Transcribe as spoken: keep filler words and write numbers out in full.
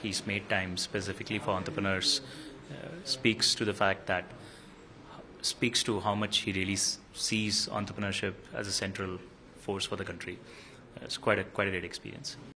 he's made time specifically for entrepreneurs uh, speaks to the fact that speaks to how much he really s- sees entrepreneurship as a central force for the country. Uh, it's quite a quite a great experience.